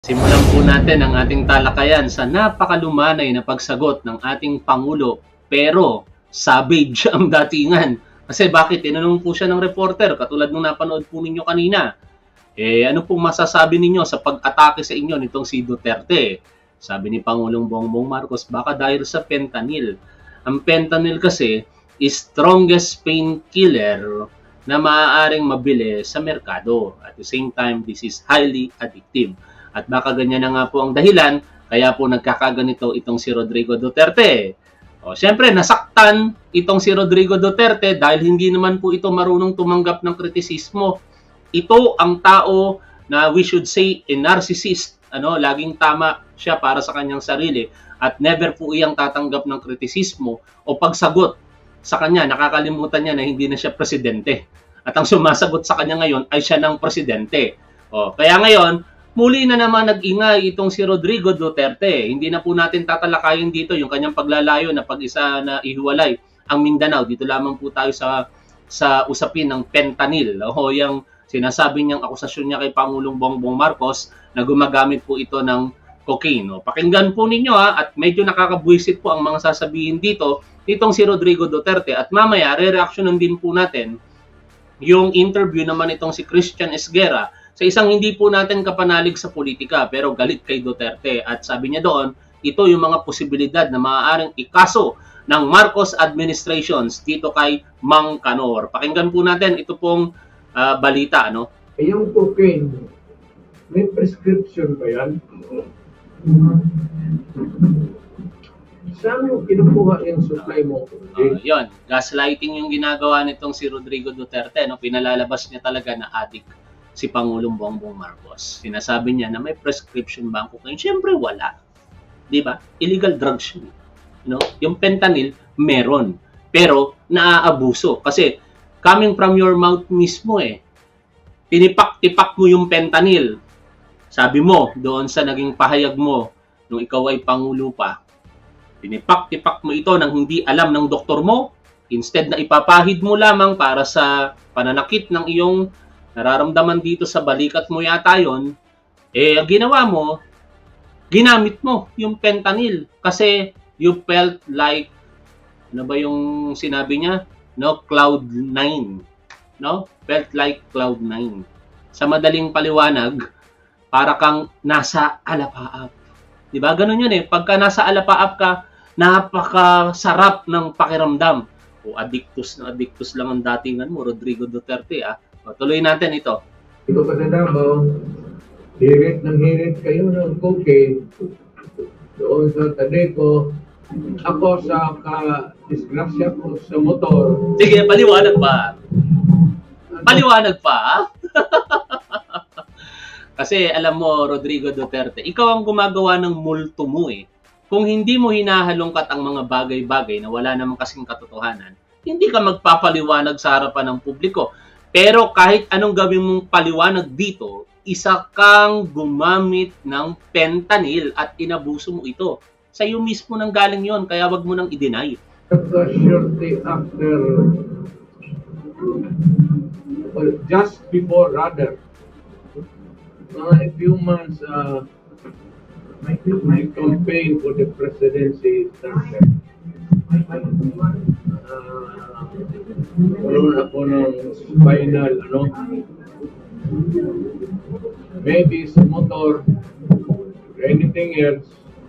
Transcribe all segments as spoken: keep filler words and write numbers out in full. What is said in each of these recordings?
Simulan po natin ang ating talakayan sa napakalumanay na pagsagot ng ating Pangulo, pero savage ang datingan. Kasi bakit? Tinanong po siya ng reporter, katulad nung napanood po ninyo kanina. Eh, ano pong masasabi ninyo sa pag-atake sa inyo nitong si Duterte? Sabi ni Pangulong Bongbong Marcos, baka dahil sa fentanyl. Ang fentanyl kasi is strongest painkiller na maaaring mabili sa merkado. At the same time, this is highly addictive. At baka ganyan na nga po ang dahilan, kaya po nagkakaganito itong si Rodrigo Duterte. O, siyempre, nasaktan itong si Rodrigo Duterte dahil hindi naman po ito marunong tumanggap ng kritisismo. Ito ang tao na we should say a narcissist. Ano, laging tama siya para sa kanyang sarili at never po iyang tatanggap ng kritisismo o pagsagot sa kanya. Nakakalimutan niya na hindi na siya presidente. At ang sumasagot sa kanya ngayon ay siya ng presidente. O, kaya ngayon, muli na naman nag-ingay itong si Rodrigo Duterte. Hindi na po natin tatalakayin dito yung kanyang paglalayo na pag-isa na ihiwalay ang Mindanao. Dito lamang po tayo sa sa usapin ng fentanyl. O yung sinasabi niyang akusasyon niya kay Pangulong Bongbong Marcos na gumagamit po ito ng cocaine. O, pakinggan po ninyo ha, at medyo nakakabwisit po ang mga sasabihin dito itong si Rodrigo Duterte. At mamaya, re-reactionan din po natin yung interview naman itong si Christian Esguerra sa isang hindi po natin kapanalig sa politika pero galit kay Duterte. At sabi niya doon, ito yung mga posibilidad na maaaring ikaso ng Marcos administrations dito kay Mang Kanor. Pakinggan po natin ito pong uh, balita. Ano? Yung cocaine, may prescription ba yan? Saan yung kinukuha yung supply mo? Uh, yun, gaslighting yung ginagawa nitong si Rodrigo Duterte. No? Pinalalabas niya talaga na addict si Pangulong Bongbong Marcos. Sinasabi niya na may prescription ba ang cocaine? Siyempre wala. Di ba? Illegal drugs yun. You know? Yung fentanyl, meron. Pero naaabuso. Kasi coming from your mouth mismo eh. Tinipak-tipak mo yung fentanyl. Sabi mo, doon sa naging pahayag mo, nung ikaw ay Pangulo pa, tinipak-tipak mo ito nang hindi alam ng doktor mo, instead na ipapahid mo lamang para sa pananakit ng iyong nararamdaman dito sa balikat mo yata yun, eh, ang ginawa mo, ginamit mo yung fentanyl. Kasi you felt like, ano ba yung sinabi niya? No, cloud nine. No? Felt like cloud nine. Sa madaling paliwanag, para kang nasa alapaap. Diba? Ganun yun eh. Pagka nasa alapaap ka, napakasarap ng pakiramdam. O addictus na addictus lang ang datingan mo, Rodrigo Duterte ah. O, tuloy natin ito. Ito pa sa Davao, hirit ng hirit kayo ng cocaine doon sa Tadeco. Ako sa ka-disgrasya ko sa motor. Sige, paliwanag pa. Paliwanag pa. Kasi alam mo, Rodrigo Duterte, ikaw ang gumagawa ng multo mo eh. Kung hindi mo hinahalongkat ang mga bagay-bagay na wala namang kasing katotohanan, hindi ka magpapaliwanag sa harapan ng publiko. Pero kahit anong gawin mong paliwanag dito, isa kang gumamit ng fentanyl at inabuso mo ito. Sa iyo mismo nang galing yon, kaya wag mo nang i-deny. Shortly after, well, just before rather, uh, a few months, uh, my, my campaign for the presidency started. Uh, Meron ako ng spinal, ano? Maybe sa motor, anything else.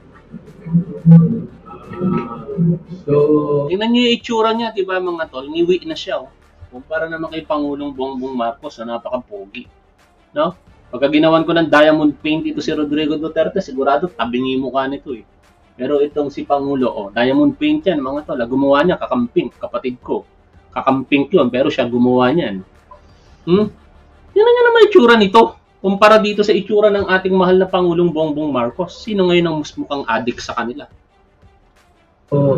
Uh, so, tingnan niyo yung itsura niya, di ba mga tol? Niwi na siya, oh. Kumpara naman kay Pangulong Bongbong Marcos na napaka-pogi. No? Pagka ginawan ko ng diamond paint ito si Rodrigo Duterte, sigurado tabingi mukha nito eh. Pero itong si Pangulo, oh, diamond paint yan, mga tol. Gumawa niya, kakamping, kapatid ko. Kakamping yun, pero siya gumawa niyan. Hmm? Yan na naman itsura nito. Kumpara dito sa itsura ng ating mahal na Pangulong Bongbong Marcos. Sino ngayon ang mas mukhang addict sa kanila? So,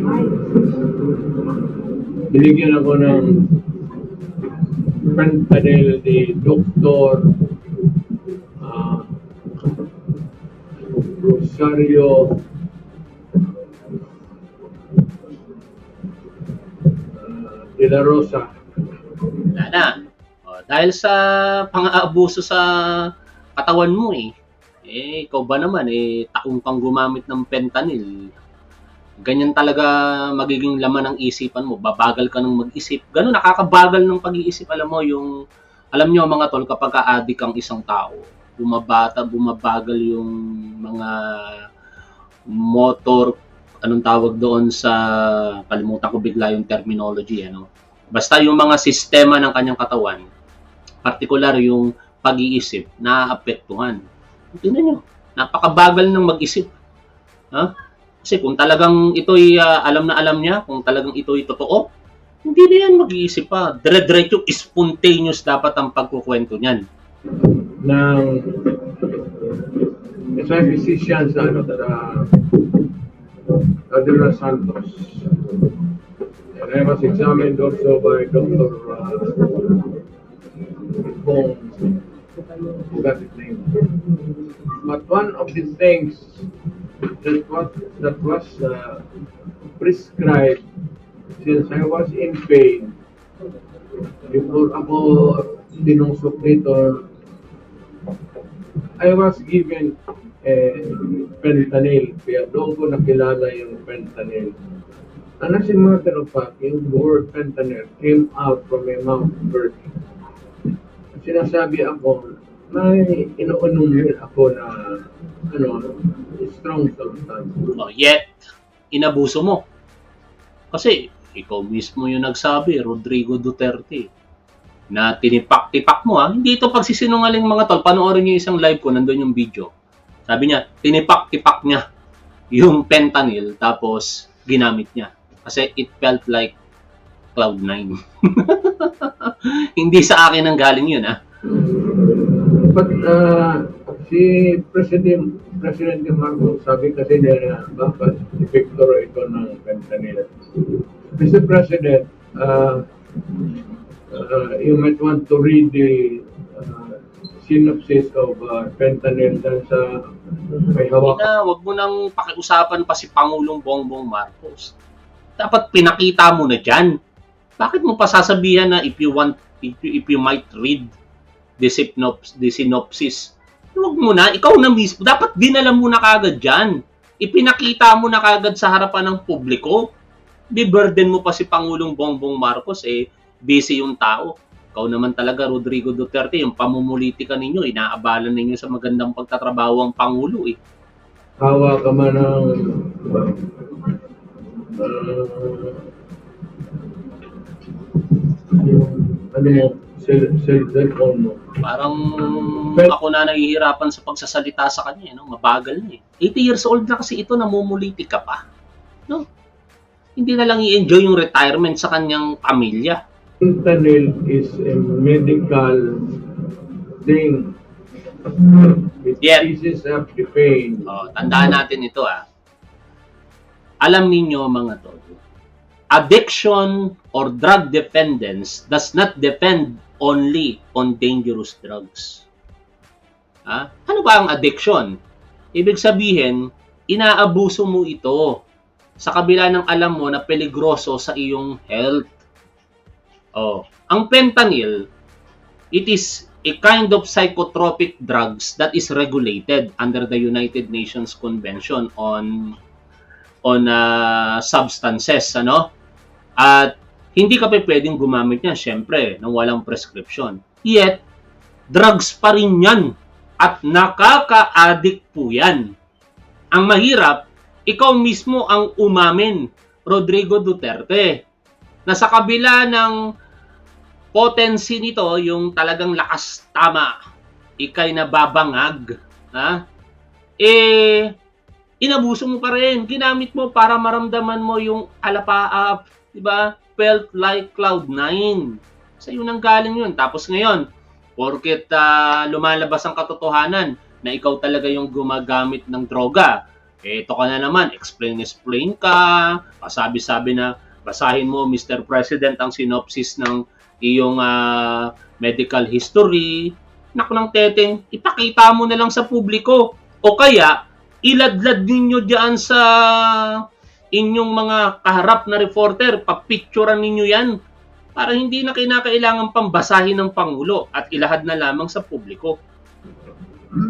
binigyan ako ng fentanyl ni Doktor uh, Rosario De La Rosa. Wala na. O, dahil sa pang-aabuso sa katawan mo eh, Eh, ikaw ba naman, eh, taong kang gumamit ng fentanyl. Ganyan talaga magiging laman ng isipan mo. Babagal ka ng mag-isip. Ganun, nakakabagal ng pag-iisip. Alam mo, yung, alam nyo mga tol, kapag ka-addict ang isang tao, bumabata, bumabagal yung mga motor, anong tawag doon sa, kalimutan ko bigla yung terminology, ano. Basta yung mga sistema ng kanyang katawan, particular yung pag-iisip, naaapektuhan. Tingnan nyo, napakabagal ng mag-isip. Ha? Kasi kung talagang ito'y uh, alam na alam niya, kung talagang ito'y totoo, hindi na yan mag-iisip pa. Dire-diretso, spontaneous dapat ang pagkukwento niyan. Ng isang physician sa ano, sa Adela Santos. And I was examined also by Doctor Uh, Bong. Forgot his name. But one of the things that was that was uh, prescribed since I was in pain before ako dinusok nito, I was given eh, fentanyl. Kaya doon ko nakilala yung fentanyl. And as a matter of fact, yung word fentanyl came out from my mouth first. Sinasabi ako, may inuunom din ako na ano, strong substance. Oh, yet, inabuso mo. Kasi, ikaw mismo yung nagsabi, Rodrigo Duterte, na tinipak-tipak mo ha. Hindi ito pagsisinungaling mga tol. Panoorin niyo isang live ko, nandun yung video. Sabi niya, tinipak-tipak niya yung fentanyl, tapos ginamit niya. Kasi it felt like cloud nine. Hindi sa akin ang galing yun ha. But uh, si President President Marcos, sabi kasi niya na bakit epekto ito ng fentanyl. Mister President, uh, uh, you might want to read the uh, synopsis of uh, fentanyl dahil sa may hawak. Na, wag mo nang pakiusapan pa si Pangulong Bongbong Marcos. Dapat pinakita mo na dyan. Bakit mo pa sasabihan na if you want, if you, if you might read the synopsis, the synopsis, huwag mo na, ikaw na mismo, dapat dinala mo na kagad dyan. Ipinakita mo na kagad sa harapan ng publiko. Di burden mo pa si Pangulong Bongbong Marcos, eh, busy yung tao. Ikaw naman talaga, Rodrigo Duterte, yung pamumulitika ninyo, inaabalan ninyo sa magandang pagtatrabaho ang Pangulo, eh. Hawa ka man ng uh, ano mo, cellphone mo. Parang ako na nahihirapan sa pagsasalita sa kanya, no? Mabagal na eh. eighty years old na kasi ito, namumulitik ka pa. No? Hindi na lang i-enjoy yung retirement sa kanyang pamilya. Fentanyl is a medical thing. It Yeah. eases up the pain. Oh, tandaan natin ito ah. Alam ninyo mga tol, addiction or drug dependence does not depend only on dangerous drugs. Ha? Ano ba ang addiction? Ibig sabihin, inaabuso mo ito sa kabila ng alam mo na peligroso sa iyong health. Oh, ang fentanyl, it is a kind of psychotropic drugs that is regulated under the United Nations Convention on on uh, substances, ano? At hindi ka pa pwedeng gumamit niyan, syempre, nang walang prescription. Yet, drugs pa rin yan. At nakaka-addict po yan. Ang mahirap, ikaw mismo ang umamin, Rodrigo Duterte, na sa kabila ng potency nito, yung talagang lakas tama, ikay nababangag, ha? Eh, inabuso mo pa rin. Ginamit mo para maramdaman mo yung alapaap, diba? Felt like cloud nine. Sa iyo nang galing yun. Tapos ngayon, porket uh, lumalabas ang katotohanan na ikaw talaga yung gumagamit ng droga, eh, ito ka na naman, explain-explain ka, pasabi-sabi na, basahin mo, Mister President, ang synopsis ng iyong uh, medical history. Naku ng teteng, ipakita mo na lang sa publiko. O kaya, iladlad ninyo dyan sa inyong mga kaharap na reporter, papicturean ninyo yan para hindi na kinakailangan pambasahin ng Pangulo at ilahad na lamang sa publiko.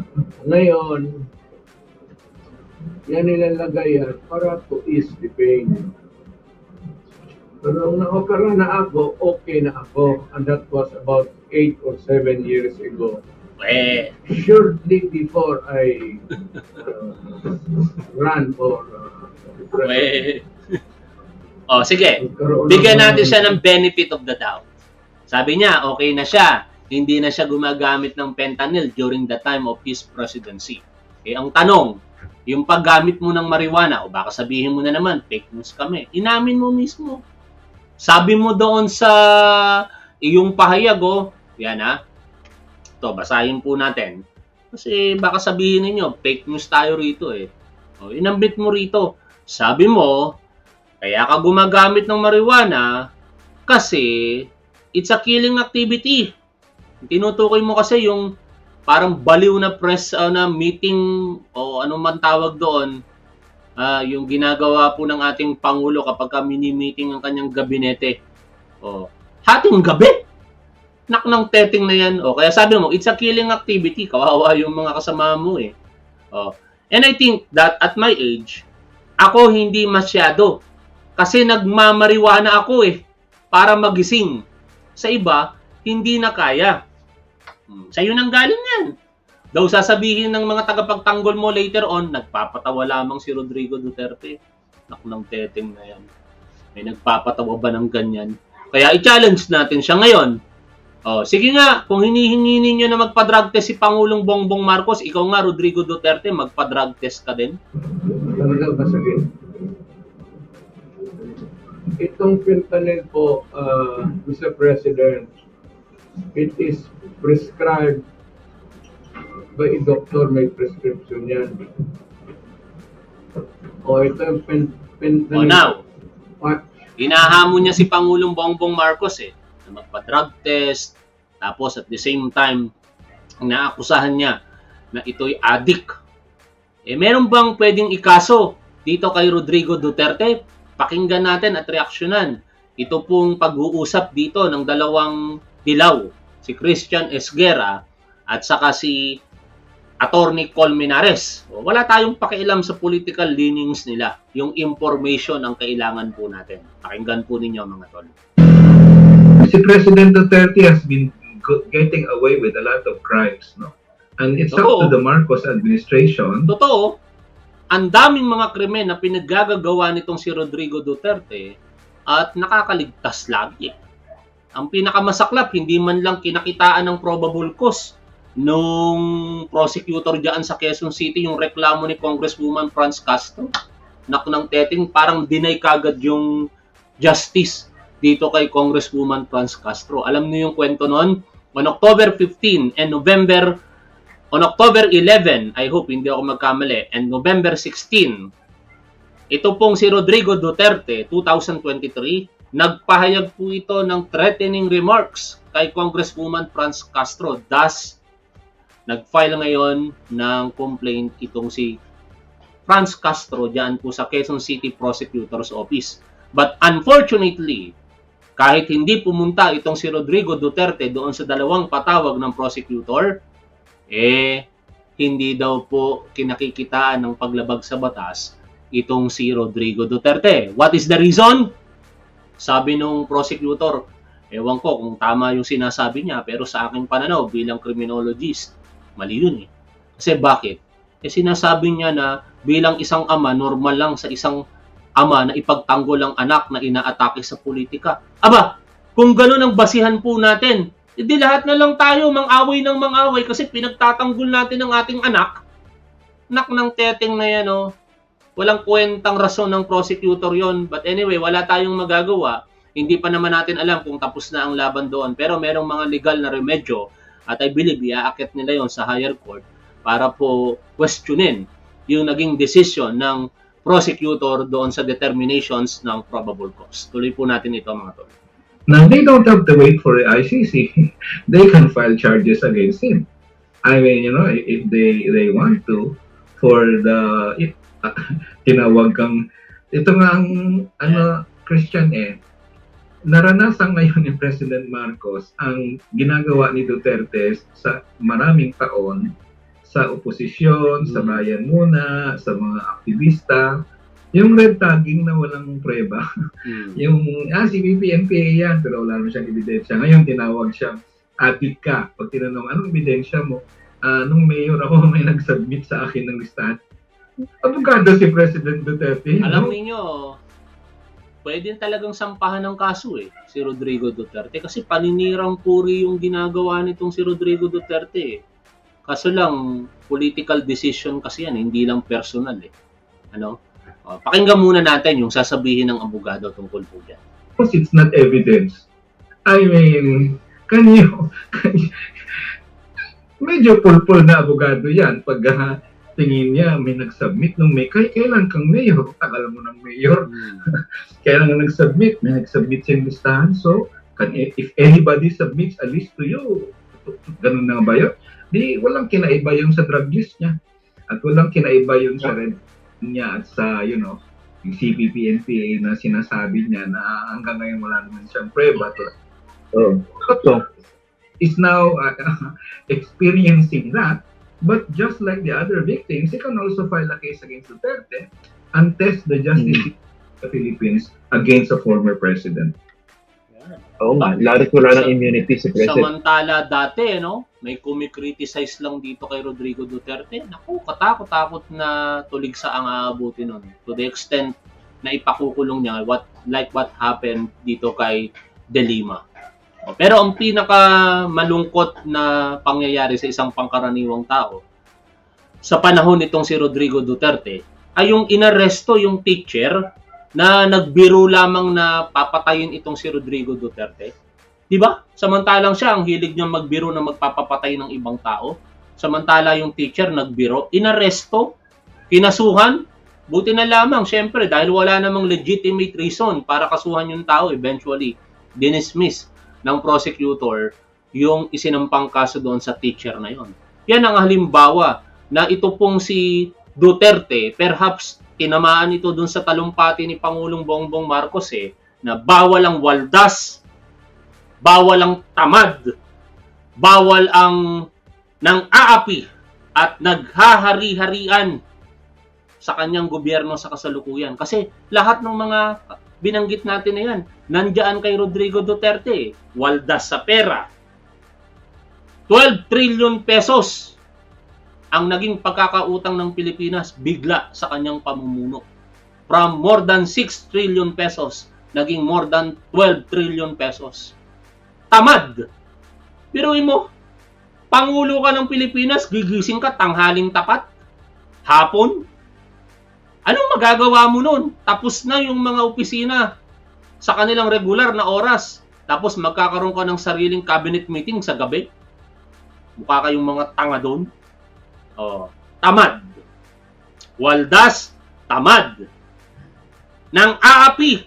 Ngayon, yan nilalagay yan para to ease the pain. Pero nung na-opera na ako, okay na ako. And that was about eight or seven years ago. Eh, Shortly before I uh, ran for uh, eh. president. Oh, sige. Nagkaroon Bigyan ng- natin siya ng benefit of the doubt. Sabi niya, okay na siya. Hindi na siya gumagamit ng fentanyl during the time of his presidency. Eh, ang tanong, yung paggamit mo ng marijuana, o baka sabihin mo na naman, fake news kami. Inamin mo mismo. Sabi mo doon sa iyong pahayag, oh, yan ha. Ito, basahin po natin. Kasi baka sabihin ninyo, fake news tayo rito eh. O, inambit mo rito. Sabi mo, kaya ka gumagamit ng marijuana kasi it's a killing activity. Tinutukoy mo kasi yung parang baliw na press uh, na meeting o anong man tawag doon, uh, yung ginagawa po ng ating Pangulo kapag ka mini-meeting ang kanyang gabinete. O, hating gabi! Nak ng teteng na yan. O, kaya sabi mo, it's a killing activity. Kawawa yung mga kasama mo eh. O, and I think that at my age, ako hindi masyado. Kasi nagmamariwana ako eh, para magising. Sa iba, hindi na kaya. Hmm, sa'yo nang galing yan. Daw sasabihin ng mga tagapagtanggol mo later on, nagpapatawa lamang si Rodrigo Duterte. Nak ng teteng na yan. May nagpapatawa ba ng ganyan? Kaya i-challenge natin siya ngayon. Oh, sige nga, kung hinihingi ninyo na magpa-drug test si Pangulong Bongbong Marcos, ikaw nga, Rodrigo Duterte, magpa-drug test ka din. Talagang masakit. Itong fentanyl po, uh, Mister President, it is prescribed by a doctor, may prescription yan. O ito yung pen, fentanyl. Oh, now, What? hinahamon niya si Pangulong Bongbong Marcos eh, na magpa-drug test, tapos at the same time, naakusahan niya na ito'y addict. Eh, meron bang pwedeng ikaso dito kay Rodrigo Duterte? Pakinggan natin at reaksyonan. Ito pong pag-uusap dito ng dalawang dilaw, si Christian Esguerra at saka si Attorney Colmenares. O, wala tayong pakialam sa political leanings nila. Yung information ang kailangan po natin. Pakinggan po ninyo mga tol. Si President Duterte has been getting away with a lot of crimes, no? And it's up Oo. to the Marcos administration. Totoo, ang daming mga krimen na pinaggagawa nitong si Rodrigo Duterte at nakakaligtas lagi. Ang pinakamasaklap, hindi man lang kinakitaan ng probable cause nung prosecutor dyan sa Quezon City, yung reklamo ni Congresswoman Franz Castro. Nak ng teteng, parang deny kagad yung justice dito kay Congresswoman Franz Castro. Alam niyo yung kwento noon? On October fifteenth and November On October eleventh, I hope hindi ako magkamali, and November sixteenth, ito pong si Rodrigo Duterte, two thousand twenty-three, nagpahayag po ito ng threatening remarks kay Congresswoman Franz Castro. Thus, nag-file ngayon ng complaint itong si Franz Castro dyan po sa Quezon City Prosecutor's Office. But unfortunately, kahit hindi pumunta itong si Rodrigo Duterte doon sa dalawang patawag ng prosecutor, eh, hindi daw po kinakikitaan ng paglabag sa batas itong si Rodrigo Duterte. What is the reason? Sabi nung prosecutor, ewan ko kung tama yung sinasabi niya, pero sa aking pananaw bilang criminologist, mali yun eh. Kasi bakit? Eh sinasabi niya na bilang isang ama, normal lang sa isang ama na ipagtanggol ang anak na inaatake sa politika. Aba, kung gano'n ang basihan po natin, hindi lahat na lang tayo mang-away ng mang-away kasi pinagtatanggol natin ang ating anak. Anak ng teteng na yan, oh. Walang kwentang rason ng prosecutor yon. But anyway, wala tayong magagawa. Hindi pa naman natin alam kung tapos na ang laban doon. Pero merong mga legal na remedyo at I believe iaakit nila yon sa higher court para po questionin yung naging decision ng prosecutor doon sa determinations ng probable cause. Tuloy po natin ito mga tol. Now, they don't have to wait for the I C C. They can file charges against him. I mean, you know, if they they want to, for the, if, uh, tinawag kang, ito nga ang, ano, Christian eh, naranasan ngayon ni President Marcos ang ginagawa ni Duterte sa maraming taon sa oposisyon, sa Mm. bayan muna, sa mga aktivista. Yung red tagging na walang prueba. Mm. Yung, ah, si B P N P A yan, pero wala naman siyang ebidensya. Ngayon, tinawag siyang adik ka. Pag tinanong, anong ebidensya mo? Ah, nung mayor ako, may nag-submit sa akin ng listahan. Abogado si President Duterte. Alam no? niyo, pwede talagang sampahan ng kaso eh, si Rodrigo Duterte. Kasi paninirang puri yung ginagawa nitong si Rodrigo Duterte eh. Kaso lang, political decision kasi yan, hindi lang personal eh. Ano? O, pakinggan muna natin yung sasabihin ng abogado tungkol po dyan. Because it's not evidence. I mean, can you, can you medyo pulpul na abogado yan pag uh, tingin niya may nag-submit nung may kay kailan kang mayor, tagal mo ng mayor, Hmm. kailan nga nag-submit, may nag-submit sa listahan, so can, if anybody submits a list to you, ganun na ba yun? Di walang kinaiba yung sa drug list niya at walang kinaiba yung sa red niya at sa, you know, yung C P P N P A na sinasabi niya na hanggang ngayon wala naman siyang preba. Oh. So, is now uh, experiencing that, but just like the other victims, he can also file a case against Duterte and test the justice Mm. of the Philippines against a former president. Oo nga, lalo't wala ng immunity si President. Samantala dati, no? May kumikriticize lang dito kay Rodrigo Duterte. Naku, katakot-takot na tulig sa ang aabuti nun. To the extent na ipakukulong niya what like what happened dito kay De Lima. Pero ang pinaka malungkot na pangyayari sa isang pangkaraniwang tao sa panahon nitong si Rodrigo Duterte ay yung inaresto yung teacher na nagbiro lamang na papatayin itong si Rodrigo Duterte. 'Di ba? Samantalang siya ang hilig niya magbiro na magpapapatay ng ibang tao. Samantala yung teacher nagbiro, inaresto, kinasuhan. Buti na lamang syempre dahil wala namang legitimate reason para kasuhan yung tao, eventually dinismiss ng prosecutor yung isinampang kaso doon sa teacher na yon. Yan ang halimbawa na ito pong si Duterte, perhaps tinamaan ito doon sa talumpati ni Pangulong Bongbong Marcos eh, na bawal ang waldas, bawal ang tamad, bawal ang nang aapi at naghahari-harian sa kanyang gobyerno sa kasalukuyan. Kasi lahat ng mga binanggit natin na yan, nandiyan kay Rodrigo Duterte. Waldas sa pera. twelve trillion pesos ang naging pagkakautang ng Pilipinas bigla sa kanyang pamumuno. From more than six trillion pesos, naging more than twelve trillion pesos. Tamad. Biruin mo, Pangulo ka ng Pilipinas, gigising ka tanghaling tapat, hapon. Anong magagawa mo nun? Tapos na yung mga opisina sa kanilang regular na oras. Tapos magkakaroon ka ng sariling cabinet meeting sa gabi. Mukha kayong mga tanga doon. Oh, tamad. Waldas, tamad. Nang aapi.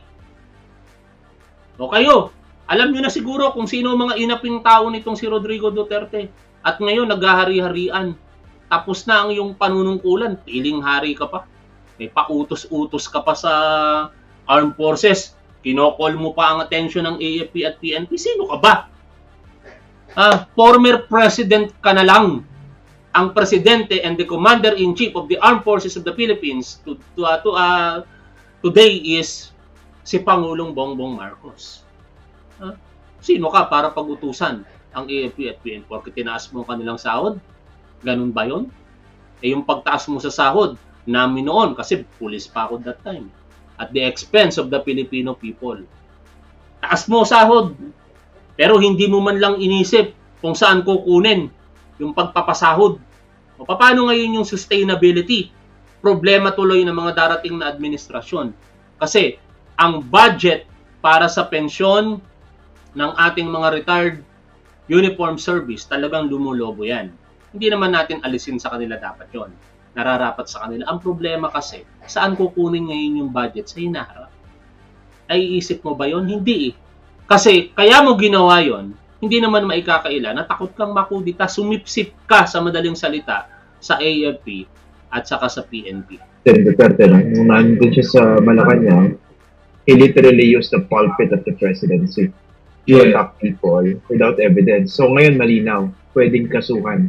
O kayo, alam nyo na siguro kung sino mga inaping tao nitong si Rodrigo Duterte. At ngayon, naghahari-harian. Tapos na ang iyong panunungkulan. Piling hari ka pa. May pautos-utos ka pa sa armed forces. Kinokol mo pa ang atensyon ng A F P at P N P. Sino ka ba? Ah, former president ka na lang. Ang presidente and the commander-in-chief of the armed forces of the Philippines to, to, uh, to, uh, today is si Pangulong Bongbong Marcos. Ah, sino ka para pag-utusan ang A F P at P N P? Porque tinaas mo kanilang sahod? Ganun ba yun? Eh yung pagtaas mo sa sahod, namin noon kasi pulis pa ako that time. At the expense of the Filipino people. Taas mo sahod, pero hindi mo man lang inisip kung saan kukunin yung pagpapasahod. O paano ngayon yung sustainability? Problema tuloy ng mga darating na administrasyon. Kasi ang budget para sa pensyon ng ating mga retired uniform service, talagang lumulobo yan. Hindi naman natin alisin sa kanila dapat yon. Nararapat sa kanila. Ang problema kasi, saan kukunin ngayon yung budget sa hinaharap? Ay isip mo ba yon? Hindi eh. Kasi kaya mo ginawa yon, hindi naman maikakaila na takot kang makudita, sumipsip ka sa madaling salita sa A F P at saka sa P N P. Duterte, no? Nung nandun siya sa Malacanang, he literally used the pulpit of the presidency to Yeah. attack people without evidence. So ngayon malinaw, pwedeng kasuhan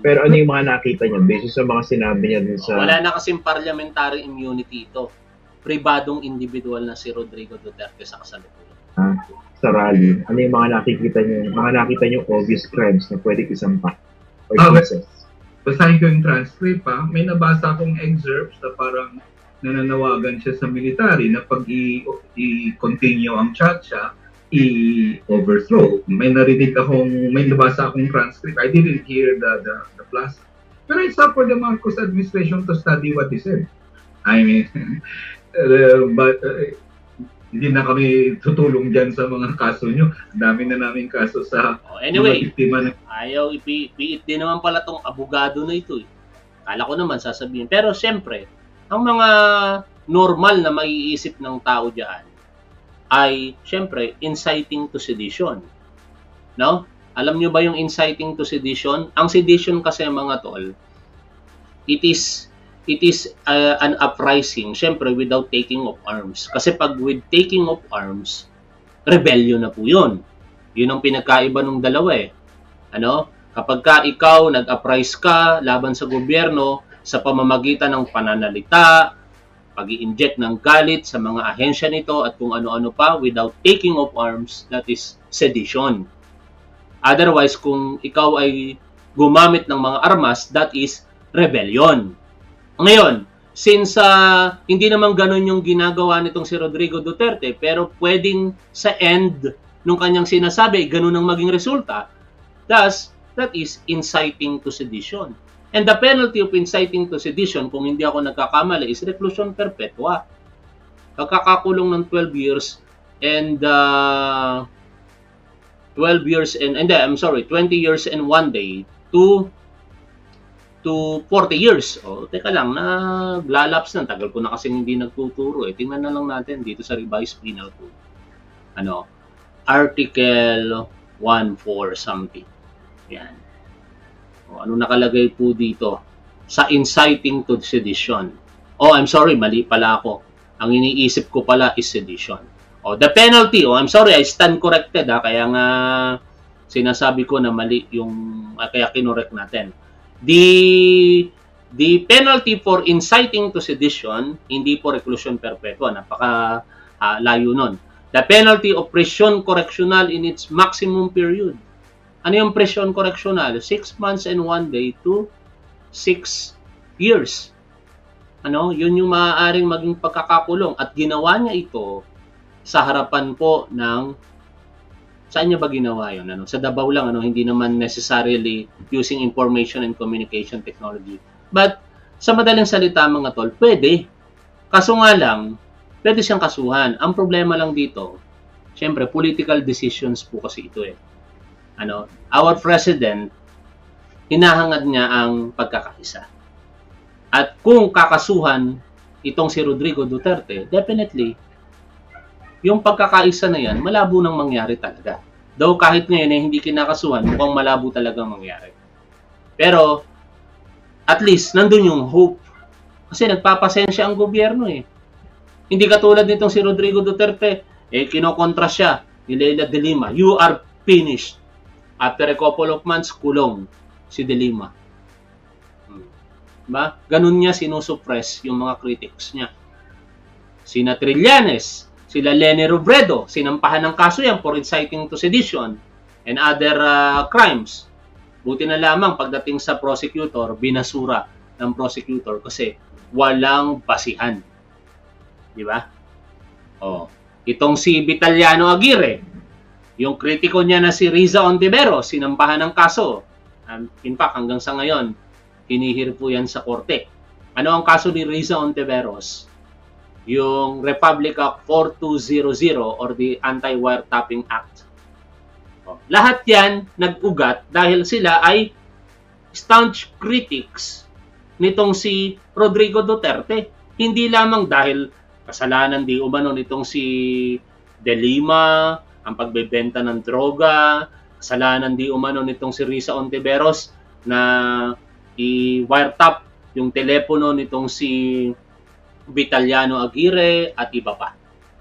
Pero ano yung mga nakita niya based sa mga sinabi niya dun sa... Wala na kasing parliamentary immunity ito. Pribadong individual na si Rodrigo Duterte sa kasalukuyan. Ah, sa rally. Ano yung mga nakikita niyo? Mga nakita niyo obvious crimes na pwede isampa or Ah, cases? Basahin ko yung transcript ha. May nabasa akong excerpts na parang nananawagan siya sa military na pag i- i-continue ang Chacha, i-overthrow. May narinig akong, may nabasa akong transcript. I didn't hear the, the, the plus. Pero it's up for the Marcos administration to study what he said. I mean, uh, but uh, hindi na kami tutulong dyan sa mga kaso nyo. Dami na namin kaso sa Oh, anyway, mga biktima na. ayaw ipiit din naman pala tong abogado na ito eh. Kala ko naman sasabihin. Pero siyempre, ang mga normal na maiisip ng tao diyan ay siyempre inciting to sedition. No? Alam nyo ba yung inciting to sedition? Ang sedition kasi mga tol, it is it is uh, an uprising siyempre without taking of arms. Kasi pag with taking of arms, rebellion na po 'yun. 'Yun ang pinagkaiba ng dalawa eh. Ano? Kapag ka ikaw nag-uprise ka laban sa gobyerno sa pamamagitan ng pananalita, pag-i-inject ng galit sa mga ahensya nito at kung ano-ano pa without taking of arms, that is sedition. Otherwise, kung ikaw ay gumamit ng mga armas, that is rebellion. Ngayon, since uh, hindi naman ganun yung ginagawa nitong si Rodrigo Duterte, pero pwedeng sa end nung kanyang sinasabi, ganun ang maging resulta, thus, that is inciting to sedition. And the penalty of inciting to sedition, kung hindi ako nagkakamali, is reclusion perpetua. Pagkakakulong ng twelve years and uh, twelve years and, and I'm sorry, twenty years and one day to to forty years. O, teka lang, naglalaps na. Tagal ko na kasi hindi nagtuturo. Eh. Tingnan na lang natin dito sa Revised Penal Code. Ano? Article one four something. Yan. O, ano nakalagay po dito? Sa inciting to sedition. Oh, I'm sorry, mali pala ako. Ang iniisip ko pala is sedition. O, the penalty. Oh, I'm sorry, I stand corrected. Ha? Kaya nga sinasabi ko na mali yung, ah, kaya kinorek natin. The the penalty for inciting to sedition, hindi po reclusion perpetua, napaka uh, layo nun. The penalty of prison correctional in its maximum period. Ano yung prison correctional? Six months and one day to six years. Ano? Yun yung maaaring maging pagkakakulong. At ginawa niya ito sa harapan po ng... Saan niya ba ginawa yun? Ano? Sa Davao lang, ano? Hindi naman necessarily using information and communication technology. But, sa madaling salita mga tol, pwede. Kaso nga lang, pwede siyang kasuhan. Ang problema lang dito, syempre, political decisions po kasi ito eh. Ano? Our president, hinahangad niya ang pagkakaisa. At kung kakasuhan itong si Rodrigo Duterte, definitely, yung pagkakaisa na yan, malabo nang mangyari talaga. Though kahit ngayon eh, hindi kinakasuhan, mukhang malabo talagang mangyari. Pero, at least, nandun yung hope. Kasi nagpapasensya ang gobyerno eh. Hindi katulad nitong si Rodrigo Duterte, eh, kinokontra siya ni Leila de Lima. You are finished. After a couple of months, kulong si de Lima. Hmm. Diba? Ganun niya sinusuppress yung mga critics niya. Sina Trillanes, sila Leni Robredo, sinampahan ng kaso yan for inciting to sedition and other uh, crimes. Buti na lamang pagdating sa prosecutor, binasura ng prosecutor kasi walang basihan. Di ba? Oh, itong si Vitaliano Aguirre, yung kritiko niya na si Riza Ontiveros, sinampahan ng kaso. Um, in fact, hanggang sa ngayon, hinihir po yan sa korte. Ano ang kaso ni Riza Ontiveros? Yung Republic Act four two hundred or the Anti-Wiretapping Act. Oh, lahat yan nag-ugat dahil sila ay staunch critics nitong si Rodrigo Duterte. Hindi lamang dahil kasalanan di umano nitong si de Lima, ang pagbebenta ng droga, kasalanan di umano nitong si Riza Ontiveros na i-wiretap yung telepono nitong si Vitaliano Aguirre at iba pa.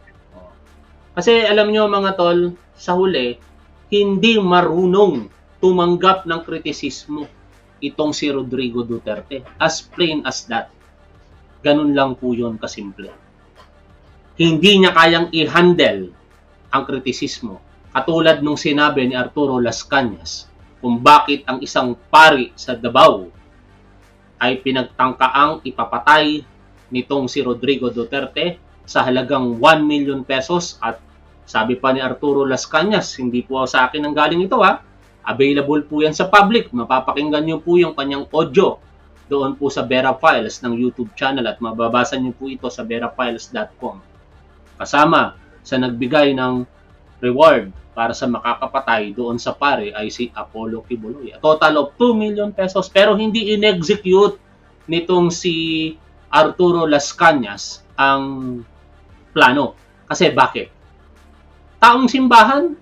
Kasi alam nyo mga tol, sa huli, hindi marunong tumanggap ng kritisismo itong si Rodrigo Duterte. As plain as that. Ganun lang po yun kasimple. Hindi niya kayang i-handle ang kritisismo. Katulad nung sinabi ni Arturo Las Cañas kung bakit ang isang pari sa Davao ay pinagtangkaang ipapatay nitong si Rodrigo Duterte sa halagang one million pesos. At sabi pa ni Arturo Las Cañas, hindi po sa akin ang galing ito ha, available po yan sa public, mapapakinggan nyo po yung kanyang audio doon po sa Vera Files ng YouTube channel at mababasa nyo po ito sa vera files dot com. Kasama sa nagbigay ng reward para sa makakapatay doon sa pare ay si Apollo Kibuloy. A total of two million pesos, pero hindi in-execute nitong si Arturo Las Cañas ang plano. Kasi bakit? Taong simbahan,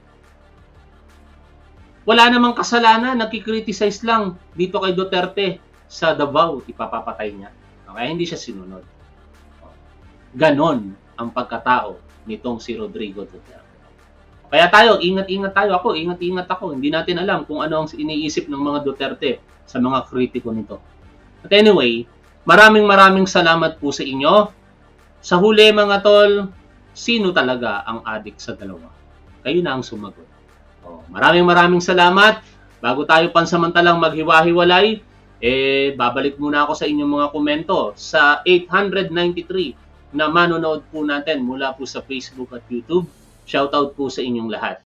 wala namang kasalanan, nakikriticize lang dito kay Duterte sa Davao, ipapapatay niya. Okay, hindi siya sinunod. Ganon ang pagkatao nitong si Rodrigo Duterte. Kaya tayo, ingat-ingat tayo. Ako, ingat-ingat ako. Hindi natin alam kung ano ang iniisip ng mga Duterte sa mga kritiko nito. But anyway, maraming maraming salamat po sa inyo. Sa huli mga tol, sino talaga ang adik sa dalawa? Kayo na ang sumagot. Oh, maraming maraming salamat. Bago tayo pansamantalang maghiwa-hiwalay, eh, babalik muna ako sa inyong mga komento sa eight ninety-three na manonood po natin mula po sa Facebook at YouTube. Shoutout po sa inyong lahat.